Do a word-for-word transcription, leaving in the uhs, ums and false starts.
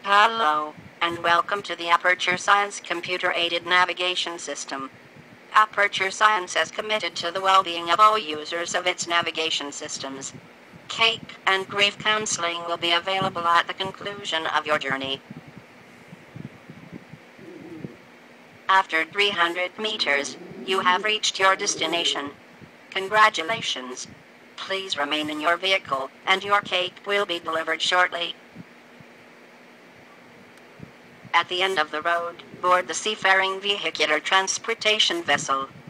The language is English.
Hello, and welcome to the Aperture Science Computer-Aided Navigation System. Aperture Science is committed to the well-being of all users of its navigation systems. Cake and grief counseling will be available at the conclusion of your journey. After three hundred meters, you have reached your destination. Congratulations. Please remain in your vehicle, and your cake will be delivered shortly. At the end of the road, board the seafaring vehicular transportation vessel.